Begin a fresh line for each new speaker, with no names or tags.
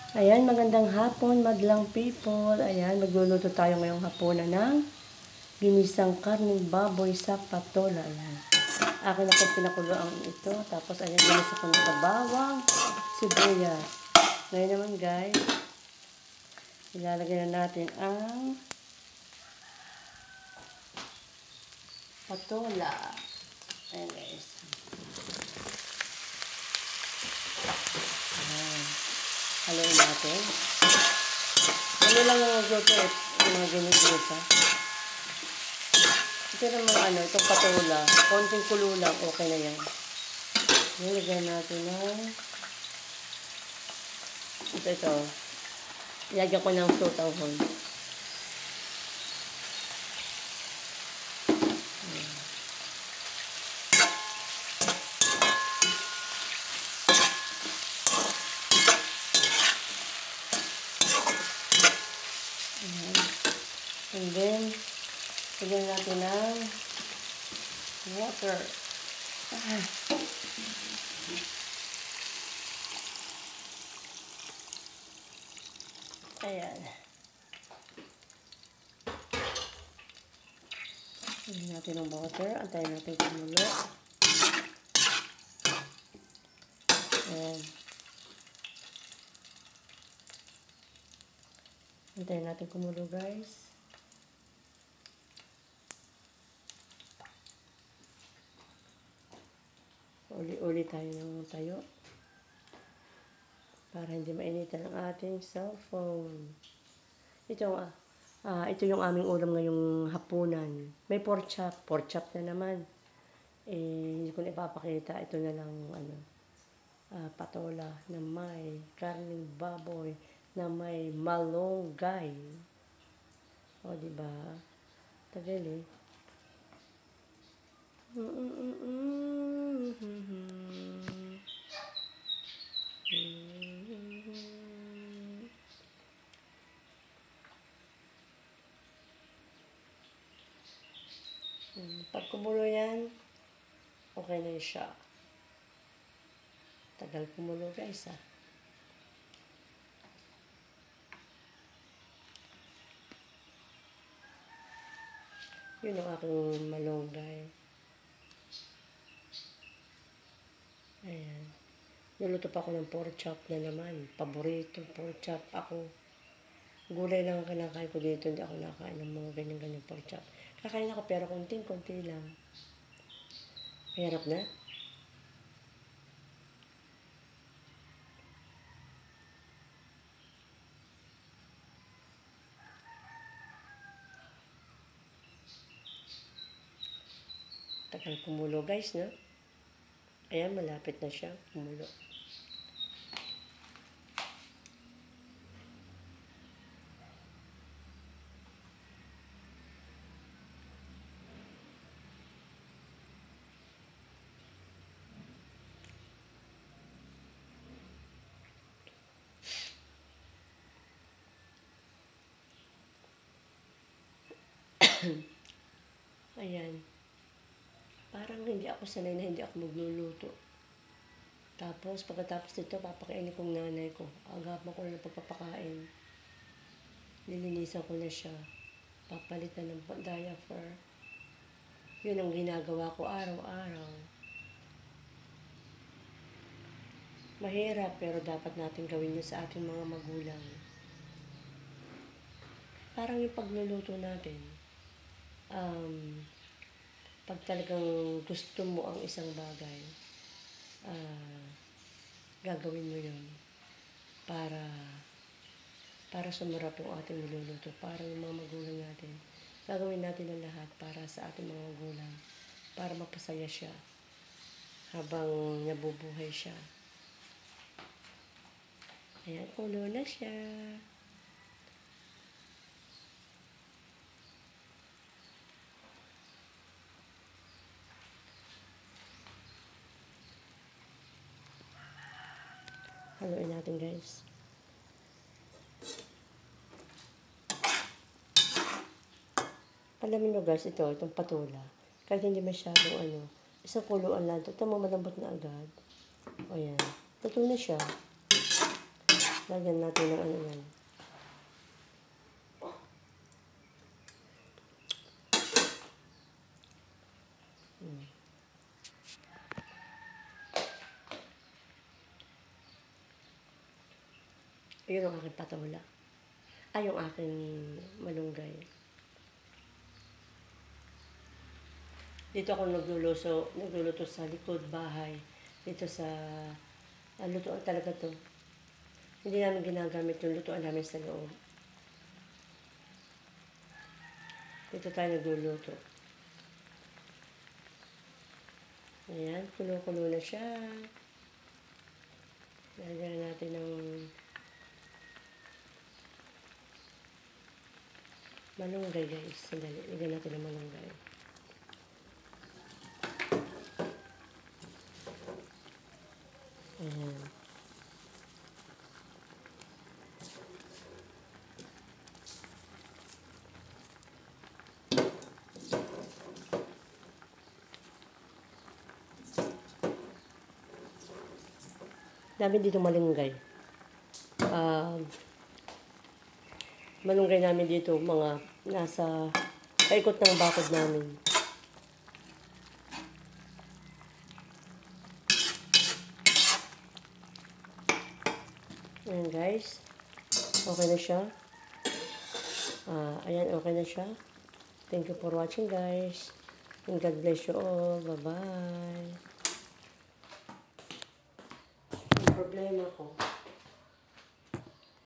Ayan, magandang hapon, madlang people. Ayan, magluluto tayo ngayong hapunan ng ginisang karning baboy sa patola. Ayan. Akin ako pinakuluan ito. Tapos, ayan, ginisa ko na sa bawang, sibuyas. Ngayon naman, guys, ilalagay na natin ang patola. Ayan, guys. Ayan. Haluin natin. Ano lang yung magluto eh. Yung mga ginigisa. Ito naman itong patola. Konting kulo lang. Okay na yan. Nilagyan natin ng ito. Ilagyan ko ng sutanghon. And then, lagyan natin ng water. Ayan. Lagyan natin ng water. Antayin natin kumulo. Ayan. Antayin natin kumulo, guys. Uli-uli tayo ng tayo para hindi mainitan ang ating cellphone. Ito yung aming ulam ngayong hapunan. May pork chop. Pork chop na naman. Hindi ko na ipapakita. Ito na lang patola na may karning baboy na may malunggay. O, diba? Tagal eh. Pag kumulo yan, okay na siya. Tagal kumulo, guys, Yun ang aking malunggay. Ayan. Nuluto pa ako ng pork chop na naman. Paborito, pork chop ako. Gulay lang ang kinakain ko dito. Hindi ako nakain ng mga ganyan-ganyan pork chop. Kakain ako pero konting-konti lang. Mahirap na. Tagal kumulo, guys, no? Ayan, malapit na siya kumulo. Ayan. Parang hindi ako sanay na hindi ako magluluto. Tapos, pagkatapos nito, papakainin kong nanay ko. Agapan ko na ng pagpapakain. Lilinisan ko na siya. Papalitan ng diaper. Yun ang ginagawa ko araw-araw. Mahirap, pero dapat natin gawin yun sa ating mga magulang. Parang yung pagluluto natin, pag talagang gusto mo ang isang bagay, gagawin mo yun para sumarap yung ating niluluto, para yung mga magulang natin. Gagawin natin ang lahat para sa ating mga magulang, para mapasaya siya habang nabubuhay siya. Ayan, kulo na siya. Haluin natin, guys. Alamin nyo, guys, itong patola. Kahit hindi masyadong isang kuluan lang ito. Ito malambot na agad. O yan. Luto na siya. Lagyan natin ng ano yan. Ayun ang aking patula. Ay, yung aking malunggay. Dito ako nagluluto sa likod bahay. Dito sa, lutuan talaga to. Hindi namin ginagamit yung lutuan namin sa loob. Dito tayo nagluluto. Ayan, kulo-kulo na siya. Lagyan natin ng malunggay, guys. Sandali, lagyan natin ng malunggay. Ayan. Dami dito malunggay. Malunggay namin dito, mga nasa paikot ng bakod namin. Ayan guys. Okay na siya. Ayan, okay na siya. Thank you for watching guys. And God bless you all. Bye-bye. Ang problema ko.